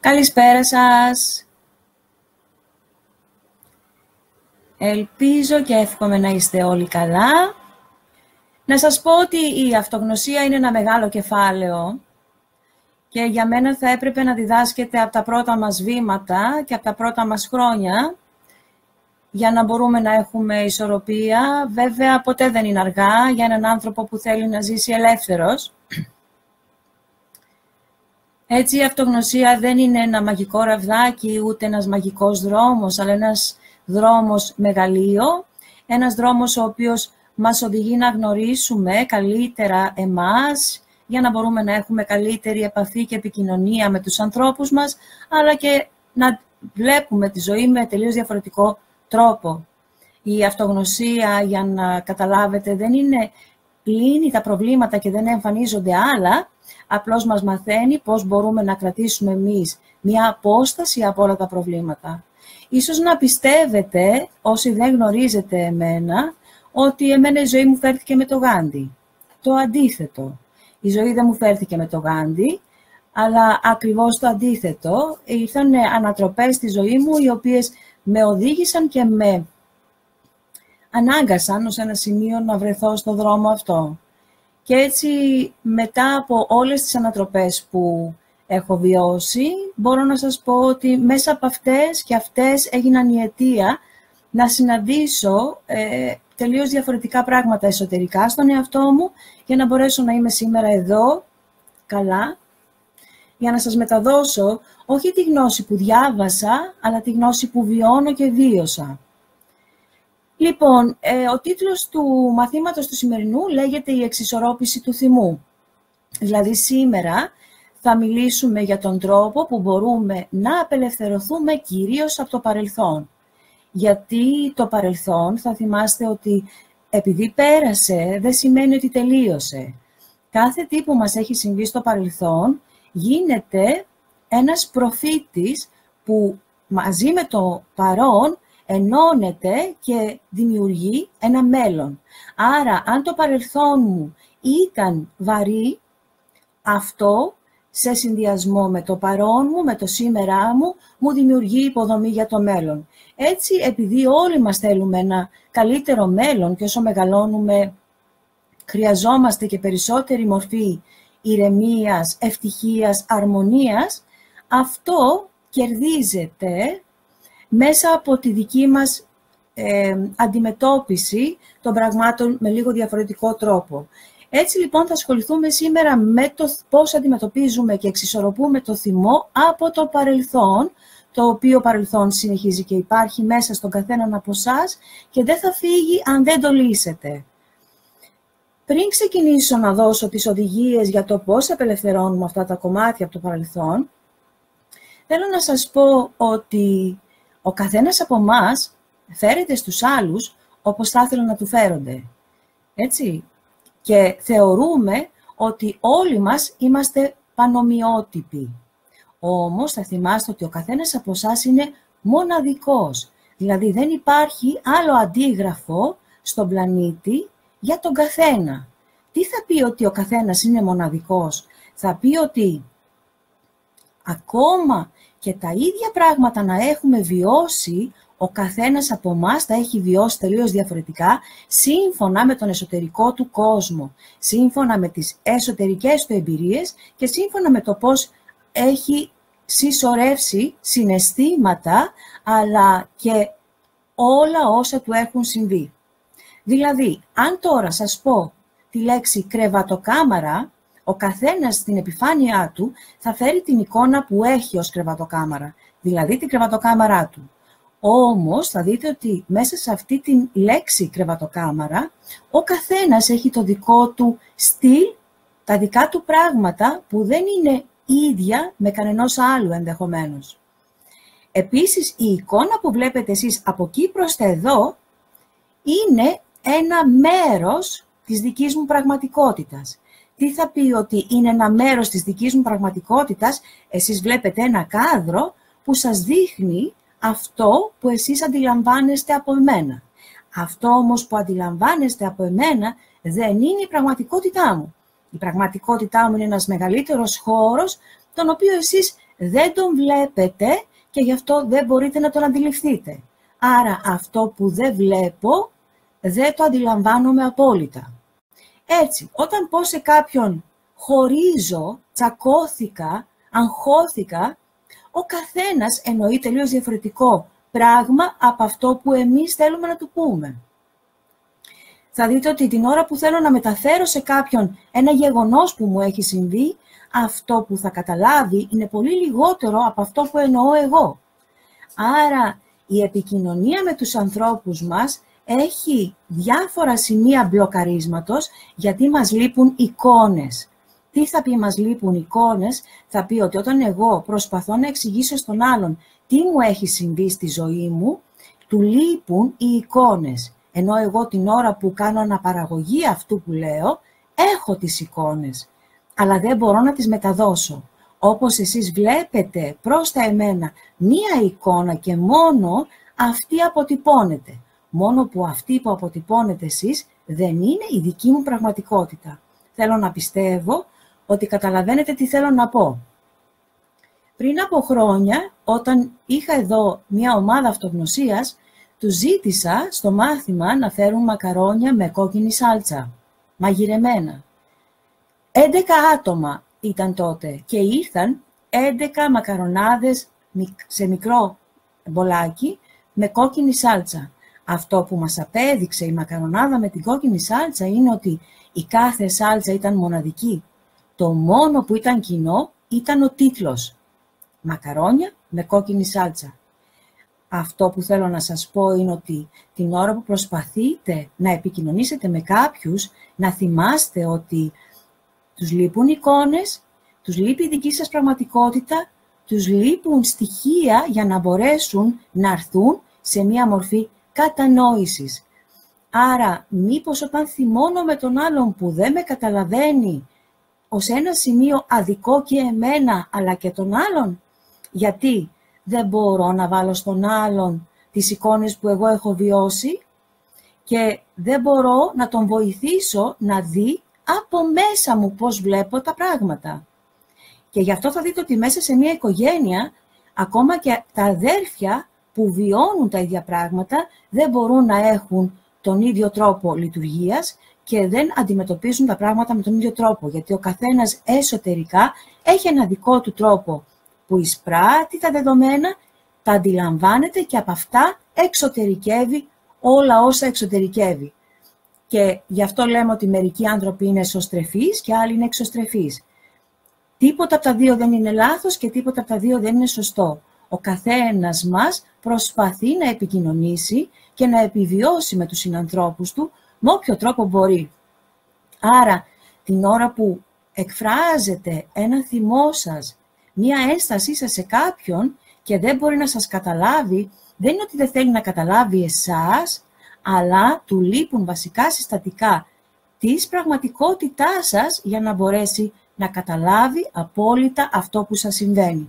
Καλησπέρα σας. Ελπίζω και εύχομαι να είστε όλοι καλά. Να σας πω ότι η αυτογνωσία είναι ένα μεγάλο κεφάλαιο και για μένα θα έπρεπε να διδάσκεται από τα πρώτα μας βήματα και από τα πρώτα μας χρόνια για να μπορούμε να έχουμε ισορροπία. Βέβαια, ποτέ δεν είναι αργά για έναν άνθρωπο που θέλει να ζήσει ελεύθερος. Έτσι, η αυτογνωσία δεν είναι ένα μαγικό ραβδάκι, ούτε ένας μαγικός δρόμος, αλλά ένας δρόμος μεγαλείο, ένας δρόμος ο οποίος μας οδηγεί να γνωρίσουμε καλύτερα εμάς, για να μπορούμε να έχουμε καλύτερη επαφή και επικοινωνία με τους ανθρώπους μας, αλλά και να βλέπουμε τη ζωή με τελείως διαφορετικό τρόπο. Η αυτογνωσία, για να καταλάβετε, δεν είναι λύνει τα προβλήματα και δεν εμφανίζονται άλλα, απλώς μας μαθαίνει πώς μπορούμε να κρατήσουμε εμείς μια απόσταση από όλα τα προβλήματα. Ίσως να πιστεύετε, όσοι δεν γνωρίζετε εμένα, ότι εμένα η ζωή μου φέρθηκε με το Γάντι. Το αντίθετο. Η ζωή δεν μου φέρθηκε με το Γάντι, αλλά ακριβώς το αντίθετο. Ήρθαν ανατροπές στη ζωή μου, οι οποίες με οδήγησαν και με ανάγκασαν ως ένα σημείο να βρεθώ στο δρόμο αυτό. Και έτσι, μετά από όλες τις ανατροπές που έχω βιώσει, μπορώ να σας πω ότι μέσα από αυτές και αυτές έγιναν η αιτία να συναντήσω τελείως διαφορετικά πράγματα εσωτερικά στον εαυτό μου, για να μπορέσω να είμαι σήμερα εδώ, καλά, για να σας μεταδώσω όχι τη γνώση που διάβασα, αλλά τη γνώση που βιώνω και βίωσα. Λοιπόν, ο τίτλος του μαθήματος του σημερινού λέγεται «Η εξισορρόπηση του θυμού». Δηλαδή, σήμερα θα μιλήσουμε για τον τρόπο που μπορούμε να απελευθερωθούμε κυρίως από το παρελθόν. Γιατί το παρελθόν, θα θυμάστε ότι επειδή πέρασε, δεν σημαίνει ότι τελείωσε. Κάθε τι που μας έχει συμβεί στο παρελθόν γίνεται ένας προφήτης που μαζί με το παρόν ενώνεται και δημιουργεί ένα μέλλον. Άρα, αν το παρελθόν μου ήταν βαρύ, αυτό σε συνδυασμό με το παρόν μου, με το σήμερά μου, μου δημιουργεί υποδομή για το μέλλον. Έτσι, επειδή όλοι μας θέλουμε ένα καλύτερο μέλλον και όσο μεγαλώνουμε, χρειαζόμαστε και περισσότερη μορφή ηρεμίας, ευτυχίας, αρμονίας, αυτό κερδίζεται μέσα από τη δική μας αντιμετώπιση των πραγμάτων με λίγο διαφορετικό τρόπο. Έτσι λοιπόν θα ασχοληθούμε σήμερα με το πώς αντιμετωπίζουμε και εξισορροπούμε το θυμό από το παρελθόν, το οποίο παρελθόν συνεχίζει και υπάρχει μέσα στον καθέναν από εσάς και δεν θα φύγει αν δεν το λύσετε. Πριν ξεκινήσω να δώσω τις οδηγίες για το πώς απελευθερώνουμε αυτά τα κομμάτια από το παρελθόν, θέλω να σας πω ότι ο καθένας από εμάς φέρεται στους άλλους όπως θα ήθελαν να του φέρονται. Έτσι. Και θεωρούμε ότι όλοι μας είμαστε πανομοιότυποι. Όμως θα θυμάστε ότι ο καθένας από εσάς είναι μοναδικός. Δηλαδή δεν υπάρχει άλλο αντίγραφο στον πλανήτη για τον καθένα. Τι θα πει ότι ο καθένας είναι μοναδικός? Θα πει ότι ακόμα και τα ίδια πράγματα να έχουμε βιώσει, ο καθένας από εμάς τα έχει βιώσει τελείως διαφορετικά, σύμφωνα με τον εσωτερικό του κόσμο, σύμφωνα με τις εσωτερικές του εμπειρίες και σύμφωνα με το πώς έχει συσσωρεύσει συναισθήματα, αλλά και όλα όσα του έχουν συμβεί. Δηλαδή, αν τώρα σας πω τη λέξη κρεβατοκάμαρα, ο καθένας στην επιφάνειά του θα φέρει την εικόνα που έχει ως κρεβατοκάμαρα, δηλαδή την κρεβατοκάμαρά του. Όμως θα δείτε ότι μέσα σε αυτή τη λέξη κρεβατοκάμαρα, ο καθένας έχει το δικό του στυλ, τα δικά του πράγματα που δεν είναι ίδια με κανενός άλλου ενδεχομένως. Επίσης, η εικόνα που βλέπετε εσείς από εκεί προς τα εδώ είναι ένα μέρος της δικής μου πραγματικότητας. Τι θα πει ότι είναι ένα μέρος της δικής μου πραγματικότητας? Εσείς βλέπετε ένα κάδρο που σας δείχνει αυτό που εσείς αντιλαμβάνεστε από εμένα. Αυτό όμως που αντιλαμβάνεστε από εμένα δεν είναι η πραγματικότητά μου. Η πραγματικότητά μου είναι ένας μεγαλύτερος χώρος, τον οποίο εσείς δεν τον βλέπετε και γι' αυτό δεν μπορείτε να τον αντιληφθείτε. Άρα αυτό που δεν βλέπω, δεν το αντιλαμβάνομαι απόλυτα. Έτσι, όταν πω σε κάποιον χωρίζω, τσακώθηκα, αγχώθηκα, ο καθένας εννοεί τελείως διαφορετικό πράγμα από αυτό που εμείς θέλουμε να του πούμε. Θα δείτε ότι την ώρα που θέλω να μεταφέρω σε κάποιον ένα γεγονός που μου έχει συμβεί, αυτό που θα καταλάβει είναι πολύ λιγότερο από αυτό που εννοώ εγώ. Άρα η επικοινωνία με τους ανθρώπους μας έχει διάφορα σημεία μπλοκαρίσματος, γιατί μας λείπουν εικόνες. Τι θα πει μας λείπουν εικόνες? Θα πει ότι όταν εγώ προσπαθώ να εξηγήσω στον άλλον τι μου έχει συμβεί στη ζωή μου, του λείπουν οι εικόνες. Ενώ εγώ την ώρα που κάνω αναπαραγωγή αυτού που λέω, έχω τις εικόνες, αλλά δεν μπορώ να τις μεταδώσω. Όπως εσείς βλέπετε προς τα εμένα μία εικόνα και μόνο αυτή αποτυπώνεται. Μόνο που αυτή που αποτυπώνετε εσείς δεν είναι η δική μου πραγματικότητα. Θέλω να πιστεύω ότι καταλαβαίνετε τι θέλω να πω. Πριν από χρόνια, όταν είχα εδώ μία ομάδα αυτογνωσίας, τους ζήτησα στο μάθημα να φέρουν μακαρόνια με κόκκινη σάλτσα, μαγειρεμένα. 11 άτομα ήταν τότε και ήρθαν 11 μακαρονάδες σε μικρό μπολάκι με κόκκινη σάλτσα. Αυτό που μας απέδειξε η μακαρονάδα με την κόκκινη σάλτσα είναι ότι η κάθε σάλτσα ήταν μοναδική. Το μόνο που ήταν κοινό ήταν ο τίτλος. Μακαρόνια με κόκκινη σάλτσα. Αυτό που θέλω να σας πω είναι ότι την ώρα που προσπαθείτε να επικοινωνήσετε με κάποιους, να θυμάστε ότι τους λείπουν εικόνες, τους λείπει η δική σας πραγματικότητα, τους λείπουν στοιχεία για να μπορέσουν να έρθουν σε μία μορφή κατανόησης. Άρα, μήπως όταν θυμώνω με τον άλλον που δεν με καταλαβαίνει, ως ένα σημείο αδικό και εμένα, αλλά και τον άλλον, γιατί δεν μπορώ να βάλω στον άλλον τις εικόνες που εγώ έχω βιώσει και δεν μπορώ να τον βοηθήσω να δει από μέσα μου πώς βλέπω τα πράγματα. Και γι' αυτό θα δείτε ότι μέσα σε μια οικογένεια, ακόμα και τα αδέρφια που βιώνουν τα ίδια πράγματα, δεν μπορούν να έχουν τον ίδιο τρόπο λειτουργίας και δεν αντιμετωπίζουν τα πράγματα με τον ίδιο τρόπο, γιατί ο καθένας εσωτερικά έχει ένα δικό του τρόπο που εισπράττει τα δεδομένα, τα αντιλαμβάνεται και από αυτά εξωτερικεύει όλα όσα εξωτερικεύει. Και γι' αυτό λέμε ότι μερικοί άνθρωποι είναι εσωστρεφείς και άλλοι είναι εξωστρεφείς. Τίποτα από τα δύο δεν είναι λάθος και τίποτα από τα δύο δεν είναι σωστό. Ο καθένας μας προσπαθεί να επικοινωνήσει και να επιβιώσει με τους συνανθρώπους του με όποιο τρόπο μπορεί. Άρα, την ώρα που εκφράζετε ένα θυμό σας, μία ένστασή σας σε κάποιον και δεν μπορεί να σας καταλάβει, δεν είναι ότι δεν θέλει να καταλάβει εσάς, αλλά του λείπουν βασικά συστατικά της πραγματικότητάς σας για να μπορέσει να καταλάβει απόλυτα αυτό που σας συμβαίνει.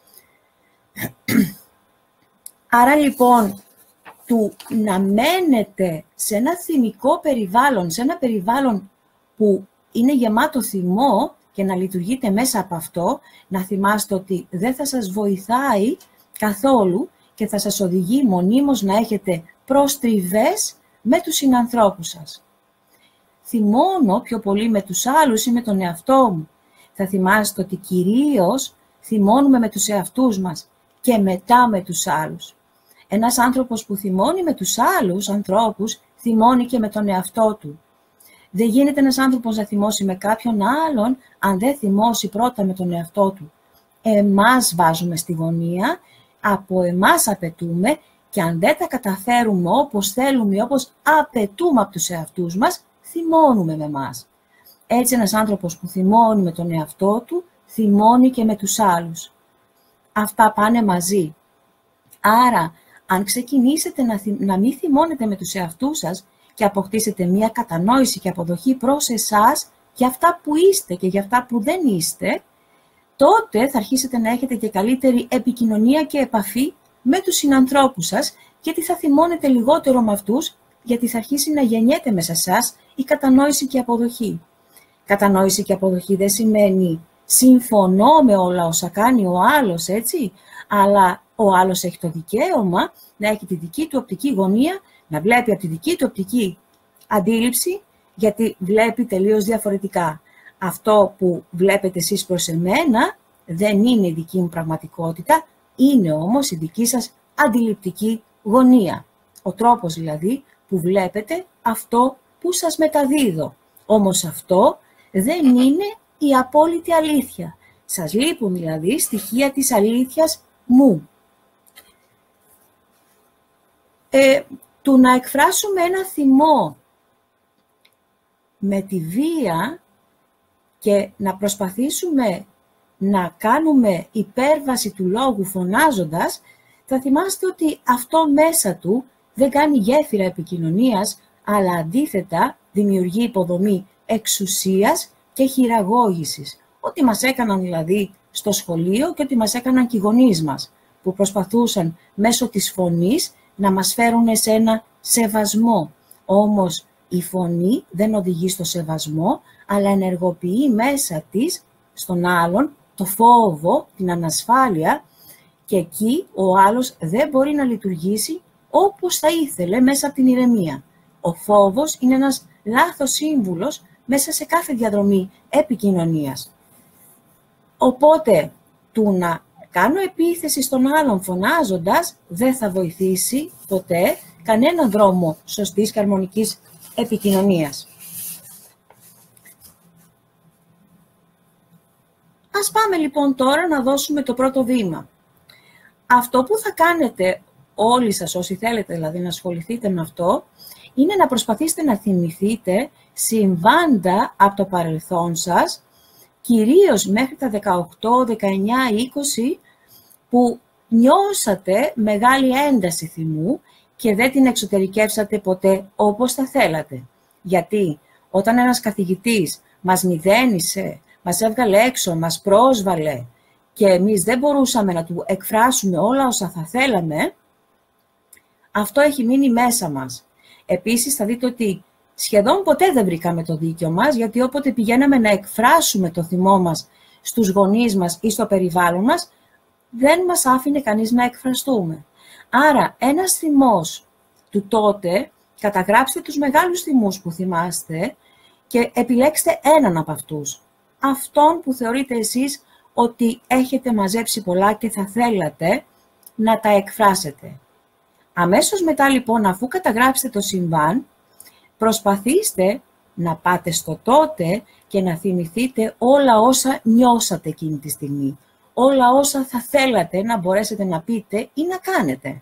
Άρα λοιπόν, του να μένετε σε ένα θυμικό περιβάλλον, σε ένα περιβάλλον που είναι γεμάτο θυμό και να λειτουργείτε μέσα από αυτό, να θυμάστε ότι δεν θα σας βοηθάει καθόλου και θα σας οδηγεί μονίμως να έχετε προστριβές με τους συνανθρώπους σας. Θυμώνω πιο πολύ με τους άλλους ή με τον εαυτό μου. Θα θυμάστε ότι κυρίως θυμώνουμε με τους εαυτούς μας και μετά με τους άλλους. Ένας άνθρωπος που θυμώνει με τους άλλους ανθρώπους, θυμώνει και με τον εαυτό του. Δεν γίνεται ένας άνθρωπος να θυμώσει με κάποιον άλλον, αν δεν θυμώσει πρώτα με τον εαυτό του. Εμάς βάζουμε στη γωνία, από εμάς απαιτούμε και αν δεν τα καταφέρουμε όπως θέλουμε, όπως απαιτούμε από τους εαυτούς μας, θυμώνουμε με εμάς. Έτσι ένας άνθρωπος που θυμώνει με τον εαυτό του, θυμώνει και με τους άλλους. Αυτά πάνε μαζί. Άρα, αν ξεκινήσετε να μην θυμώνετε με τους εαυτούς σας και αποκτήσετε μία κατανόηση και αποδοχή προς εσάς για αυτά που είστε και για αυτά που δεν είστε, τότε θα αρχίσετε να έχετε και καλύτερη επικοινωνία και επαφή με τους συνανθρώπους σας, γιατί θα θυμώνετε λιγότερο με αυτούς, γιατί θα αρχίσει να γεννιέται μέσα σας η κατανόηση και αποδοχή. Κατανόηση και αποδοχή δεν σημαίνει συμφωνώ με όλα όσα κάνει ο άλλος, έτσι, αλλά ο άλλος έχει το δικαίωμα να έχει τη δική του οπτική γωνία, να βλέπει από τη δική του οπτική αντίληψη, γιατί βλέπει τελείως διαφορετικά. Αυτό που βλέπετε εσείς προς εμένα δεν είναι η δική μου πραγματικότητα, είναι όμως η δική σας αντιληπτική γωνία. Ο τρόπος δηλαδή που βλέπετε αυτό που σας μεταδίδω. Όμως αυτό δεν είναι η απόλυτη αλήθεια. Σας λείπουν δηλαδή στοιχεία της αλήθειας μου. Του να εκφράσουμε ένα θυμό με τη βία και να προσπαθήσουμε να κάνουμε υπέρβαση του λόγου φωνάζοντας, θα θυμάστε ότι αυτό μέσα του δεν κάνει γέφυρα επικοινωνίας, αλλά αντίθετα δημιουργεί υποδομή εξουσίας και χειραγώγησης. Ό,τι μας έκαναν δηλαδή στο σχολείο και ό,τι μας έκαναν και οι γονείς μας, που προσπαθούσαν μέσω της φωνής να μας φέρουν σε ένα σεβασμό. Όμως η φωνή δεν οδηγεί στο σεβασμό, αλλά ενεργοποιεί μέσα της, στον άλλον, το φόβο, την ανασφάλεια, και εκεί ο άλλος δεν μπορεί να λειτουργήσει όπως θα ήθελε μέσα από την ηρεμία. Ο φόβος είναι ένας λάθος σύμβουλος μέσα σε κάθε διαδρομή επικοινωνίας. Οπότε, του να κάνω επίθεση στον άλλον φωνάζοντας δεν θα βοηθήσει ποτέ κανένα δρόμο σωστής και αρμονικής επικοινωνίας. Ας πάμε λοιπόν τώρα να δώσουμε το πρώτο βήμα. Αυτό που θα κάνετε όλοι σας, όσοι θέλετε δηλαδή να ασχοληθείτε με αυτό, είναι να προσπαθήσετε να θυμηθείτε συμβάντα από το παρελθόν σας, κυρίως μέχρι τα 18, 19, 20, που νιώσατε μεγάλη ένταση θυμού και δεν την εξωτερικεύσατε ποτέ όπως θα θέλατε. Γιατί όταν ένας καθηγητής μας μηδένισε, μας έβγαλε έξω, μας πρόσβαλε και εμείς δεν μπορούσαμε να του εκφράσουμε όλα όσα θα θέλαμε, αυτό έχει μείνει μέσα μας. Επίσης θα δείτε ότι σχεδόν ποτέ δεν βρήκαμε το δίκιο μας, γιατί όποτε πηγαίναμε να εκφράσουμε το θυμό μας στους γονείς μας ή στο περιβάλλον μας, δεν μας άφηνε κανείς να εκφραστούμε. Άρα ένας θυμός του τότε, καταγράψτε τους μεγάλους θυμούς που θυμάστε και επιλέξτε έναν από αυτούς. Αυτόν που θεωρείτε εσείς ότι έχετε μαζέψει πολλά και θα θέλατε να τα εκφράσετε. Αμέσως μετά λοιπόν, αφού καταγράψετε το συμβάν, προσπαθήστε να πάτε στο τότε και να θυμηθείτε όλα όσα νιώσατε εκείνη τη στιγμή. Όλα όσα θα θέλατε να μπορέσετε να πείτε ή να κάνετε.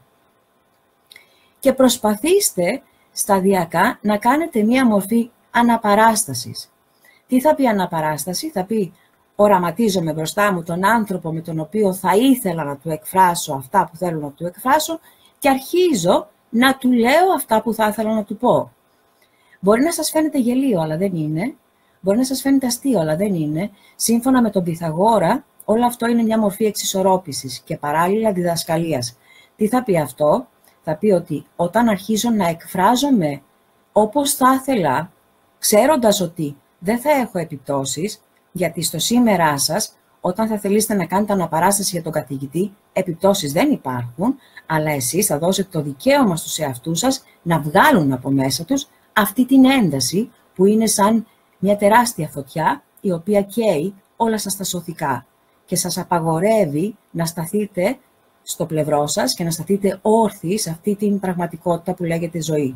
Και προσπαθήστε σταδιακά να κάνετε μία μορφή αναπαράστασης. Τι θα πει αναπαράσταση? Θα πει οραματίζομαι μπροστά μου τον άνθρωπο με τον οποίο θα ήθελα να του εκφράσω αυτά που θέλω να του εκφράσω και αρχίζω να του λέω αυτά που θα ήθελα να του πω. Μπορεί να σας φαίνεται γελίο, αλλά δεν είναι. Μπορεί να σας φαίνεται αστείο, αλλά δεν είναι. Σύμφωνα με τον Πυθαγόρα, όλο αυτό είναι μια μορφή εξισορρόπησης και παράλληλα διδασκαλίας. Τι θα πει αυτό? Θα πει ότι όταν αρχίζω να εκφράζομαι όπως θα ήθελα, ξέροντας ότι δεν θα έχω επιπτώσεις, γιατί στο σήμερά σας, όταν θα θελήσετε να κάνετε αναπαράσταση για τον καθηγητή, επιπτώσεις δεν υπάρχουν, αλλά εσείς θα δώσετε το δικαίωμα στους εαυτούς σας να βγάλουν από μέσα τους αυτή την ένταση που είναι σαν μια τεράστια φωτιά, η οποία καίει όλα σας τα σωθικά και σας απαγορεύει να σταθείτε στο πλευρό σας και να σταθείτε όρθιοι σε αυτή την πραγματικότητα που λέγεται ζωή.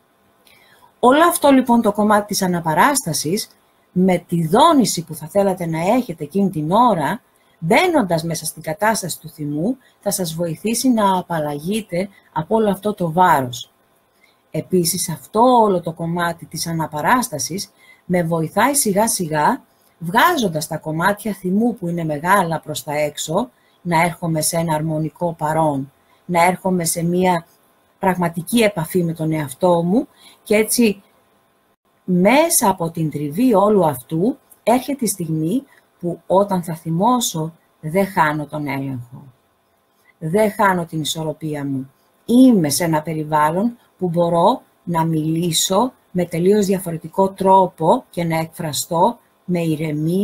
Όλο αυτό λοιπόν το κομμάτι της αναπαράστασης, με τη δόνηση που θα θέλατε να έχετε εκείνη την ώρα, μπαίνοντας μέσα στην κατάσταση του θυμού, θα σας βοηθήσει να απαλλαγείτε από όλο αυτό το βάρος. Επίσης, αυτό όλο το κομμάτι της αναπαράστασης με βοηθάει σιγά σιγά, βγάζοντας τα κομμάτια θυμού που είναι μεγάλα προς τα έξω, να έρχομαι σε ένα αρμονικό παρόν, να έρχομαι σε μια πραγματική επαφή με τον εαυτό μου και έτσι μέσα από την τριβή όλου αυτού έρχεται η στιγμή που όταν θα θυμώσω δεν χάνω τον έλεγχο. Δεν χάνω την ισορροπία μου. Είμαι σε ένα περιβάλλον που μπορώ να μιλήσω με τελείως διαφορετικό τρόπο και να εκφραστώ με ηρεμία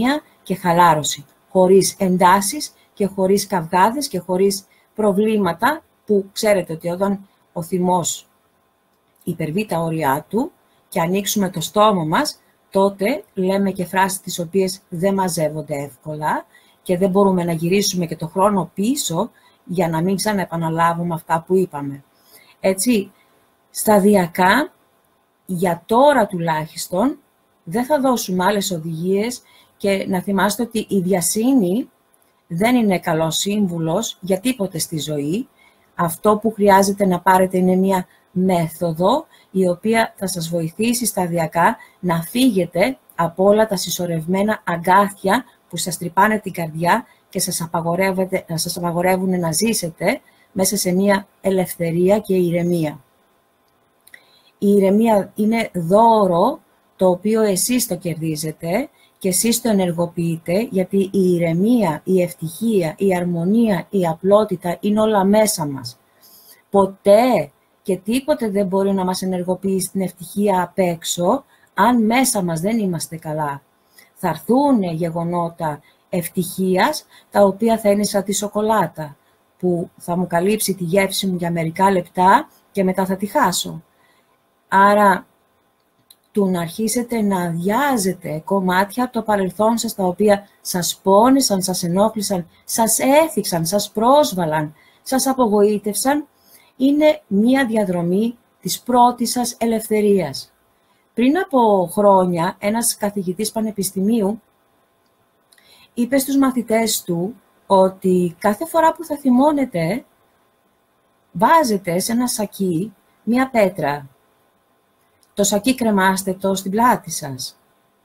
και χαλάρωση, χωρίς εντάσεις και χωρίς καυγάδες και χωρίς προβλήματα που ξέρετε ότι όταν ο θυμός υπερβεί τα όρια του και ανοίξουμε το στόμα μας, τότε λέμε και φράσεις τις οποίες δεν μαζεύονται εύκολα και δεν μπορούμε να γυρίσουμε και το χρόνο πίσω για να μην ξαναεπαναλάβουμε αυτά που είπαμε. Έτσι, σταδιακά, για τώρα τουλάχιστον, δεν θα δώσουμε άλλες οδηγίες και να θυμάστε ότι η βιασύνη δεν είναι καλός σύμβουλος για τίποτε στη ζωή. Αυτό που χρειάζεται να πάρετε είναι μια μέθοδο η οποία θα σας βοηθήσει σταδιακά να φύγετε από όλα τα συσσωρευμένα αγκάθια που σας τρυπάνε την καρδιά και σας απαγορεύουν να ζήσετε μέσα σε μια ελευθερία και ηρεμία. Η ηρεμία είναι δώρο το οποίο εσείς το κερδίζετε και εσείς το ενεργοποιείτε, γιατί η ηρεμία, η ευτυχία, η αρμονία, η απλότητα είναι όλα μέσα μας. Ποτέ και τίποτε δεν μπορεί να μας ενεργοποιήσει την ευτυχία απ' έξω, αν μέσα μας δεν είμαστε καλά. Θα έρθουν γεγονότα ευτυχίας, τα οποία θα είναι σαν τη σοκολάτα, που θα μου καλύψει τη γεύση μου για μερικά λεπτά και μετά θα τη χάσω. Άρα, του να αρχίσετε να αδειάζετε κομμάτια από το παρελθόν σας, τα οποία σας πόνεσαν, σας ενόχλησαν, σας έθιξαν, σας πρόσβαλαν, σας απογοήτευσαν, είναι μία διαδρομή της πρώτης σας ελευθερίας. Πριν από χρόνια, ένας καθηγητής πανεπιστημίου είπε στους μαθητές του ότι κάθε φορά που θα θυμώνετε, βάζετε σε ένα σακί μία πέτρα. Το σακί κρεμάστε το στην πλάτη σας.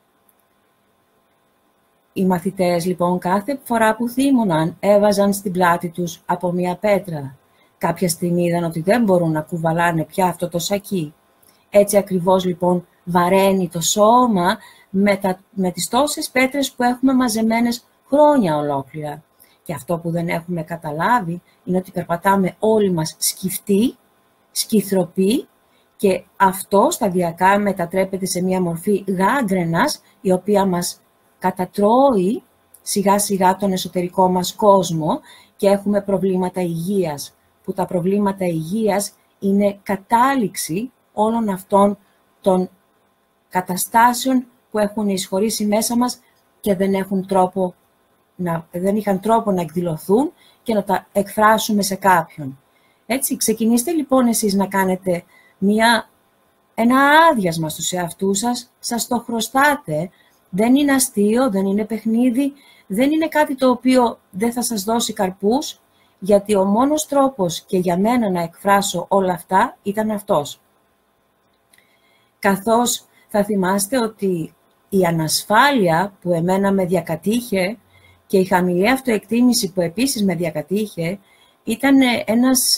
Οι μαθητές, λοιπόν, κάθε φορά που θύμωναν, έβαζαν στην πλάτη τους από μία πέτρα. Κάποια στιγμή είδαν ότι δεν μπορούν να κουβαλάνε πια αυτό το σακί. Έτσι ακριβώς, λοιπόν, βαραίνει το σώμα με τις τόσες πέτρες που έχουμε μαζεμένες χρόνια ολόκληρα. Και αυτό που δεν έχουμε καταλάβει είναι ότι περπατάμε όλοι μας σκυφτοί, σκυθροποί, και αυτό σταδιακά μετατρέπεται σε μια μορφή γάγκρενας, η οποία μας κατατρώει σιγά σιγά τον εσωτερικό μας κόσμο και έχουμε προβλήματα υγείας, που τα προβλήματα υγείας είναι κατάληξη όλων αυτών των καταστάσεων που έχουν εισχωρήσει μέσα μας και δεν είχαν τρόπο να εκδηλωθούν και να τα εκφράσουμε σε κάποιον. Έτσι, ξεκινήστε λοιπόν εσείς να κάνετε ένα άδειασμα στους εαυτούς σας, σας το χρωστάτε. Δεν είναι αστείο, δεν είναι παιχνίδι, δεν είναι κάτι το οποίο δεν θα σας δώσει καρπούς, γιατί ο μόνος τρόπος και για μένα να εκφράσω όλα αυτά ήταν αυτός. Καθώς θα θυμάστε ότι η ανασφάλεια που εμένα με διακατήχε και η χαμηλή αυτοεκτίμηση που επίσης με διακατήχε ήταν ένας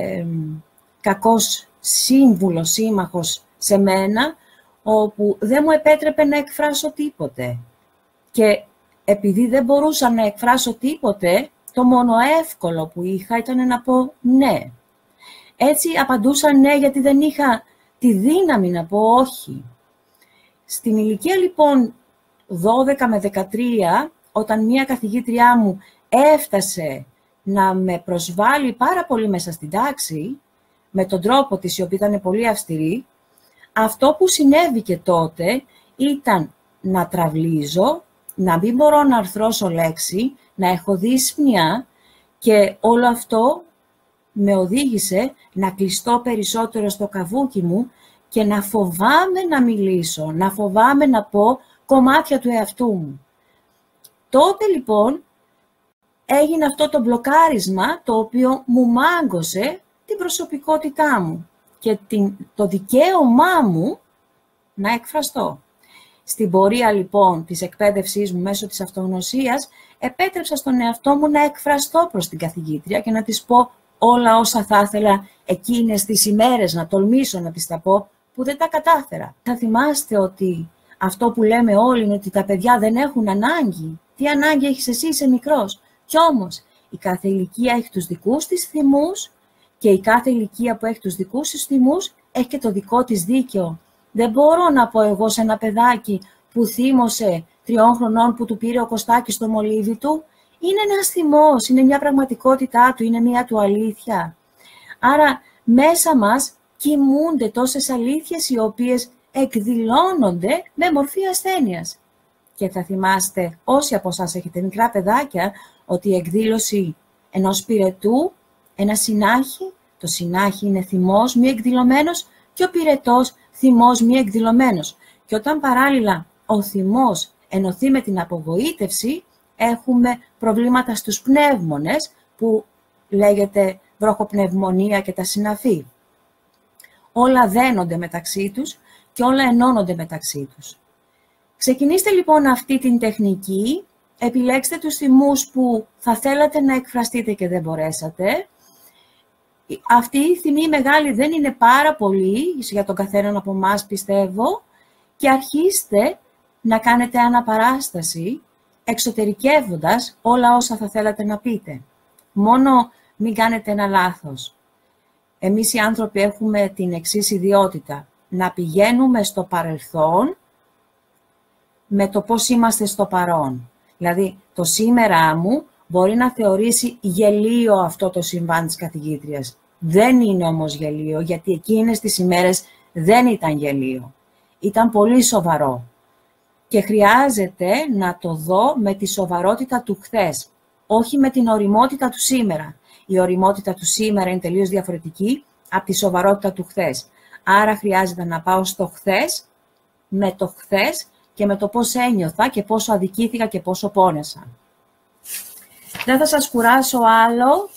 κακός σύμβουλος, σύμμαχος σε μένα, όπου δεν μου επέτρεπε να εκφράσω τίποτε. Και επειδή δεν μπορούσα να εκφράσω τίποτε, το μόνο εύκολο που είχα ήταν να πω ναι. Έτσι απαντούσα ναι, γιατί δεν είχα τη δύναμη να πω όχι. Στην ηλικία λοιπόν 12 με 13, όταν μία καθηγήτριά μου έφτασε να με προσβάλλει πάρα πολύ μέσα στην τάξη, με τον τρόπο της, η οποία ήταν πολύ αυστηρή, αυτό που συνέβη και τότε ήταν να τραυλίζω, να μην μπορώ να αρθρώσω λέξη, να έχω δύσπνοια, και όλο αυτό με οδήγησε να κλειστώ περισσότερο στο καβούκι μου και να φοβάμαι να μιλήσω, να φοβάμαι να πω κομμάτια του εαυτού μου. Τότε λοιπόν έγινε αυτό το μπλοκάρισμα, το οποίο μου μάγκωσε την προσωπικότητά μου και το δικαίωμά μου να εκφραστώ. Στην πορεία λοιπόν της εκπαίδευσής μου μέσω της αυτογνωσίας, επέτρεψα στον εαυτό μου να εκφραστώ προς την καθηγήτρια και να της πω όλα όσα θα ήθελα εκείνες τις ημέρες, να τολμήσω να της τα πω, που δεν τα κατάφερα. Θα θυμάστε ότι αυτό που λέμε όλοι είναι ότι τα παιδιά δεν έχουν ανάγκη. Τι ανάγκη έχεις εσύ, είσαι μικρός. Κι όμως η κάθε ηλικία έχει τους δικούς της θυμούς και η κάθε ηλικία που έχει τους δικούς της θυμούς έχει και το δικό της δίκαιο. Δεν μπορώ να πω εγώ σε ένα παιδάκι που θύμωσε 3 χρονών που του πήρε ο Κωστάκης στο μολύβι του, είναι ένας θυμός, είναι μια πραγματικότητά του, είναι μια του αλήθεια. Άρα μέσα μας κοιμούνται τόσες αλήθειες οι οποίες εκδηλώνονται με μορφή ασθένειας. Και θα θυμάστε όσοι από εσάς έχετε μικρά παιδάκια ότι η εκδήλωση ενός πυρετού, ένα συνάχη, το συνάχη είναι θυμός μη εκδηλωμένος και ο πυρετός θυμός μη εκδηλωμένος. Και όταν παράλληλα ο θυμός ενωθεί με την απογοήτευση, έχουμε προβλήματα στους πνεύμονες που λέγεται βροχοπνευμονία και τα συναφή. Όλα δένονται μεταξύ τους και όλα ενώνονται μεταξύ τους. Ξεκινήστε λοιπόν αυτή την τεχνική, επιλέξτε τους θυμούς που θα θέλατε να εκφραστείτε και δεν μπορέσατε. Αυτή η θυμή μεγάλη δεν είναι πάρα πολύ για τον καθέναν από εμάς, πιστεύω, και αρχίστε να κάνετε αναπαράσταση εξωτερικεύοντας όλα όσα θα θέλατε να πείτε. Μόνο μην κάνετε ένα λάθος. Εμείς οι άνθρωποι έχουμε την εξής ιδιότητα, να πηγαίνουμε στο παρελθόν με το πώς είμαστε στο παρόν. Δηλαδή, το σήμερα μου μπορεί να θεωρήσει γελίο αυτό το συμβάν της καθηγήτριας. Δεν είναι όμως γελίο, γιατί εκείνες τις ημέρες δεν ήταν γελίο. Ήταν πολύ σοβαρό. Και χρειάζεται να το δω με τη σοβαρότητα του χθες, όχι με την ωριμότητα του σήμερα. Η ωριμότητα του σήμερα είναι τελείως διαφορετική από τη σοβαρότητα του χθες. Άρα χρειάζεται να πάω στο χθες, με το χθες και με το πώς ένιωθα και πόσο αδικήθηκα και πόσο πόνεσα. Δεν θα σας κουράσω άλλο.